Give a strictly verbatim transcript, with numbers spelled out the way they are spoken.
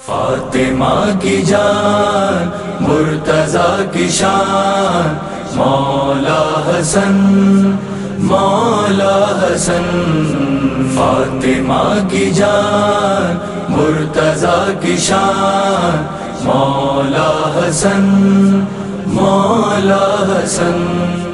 फातिमा की जान मुर्तजा की शान, मौला हसन मौला हसन। फातिमा की जान मुर्तजा की शान, मौला हसन मौला हसन।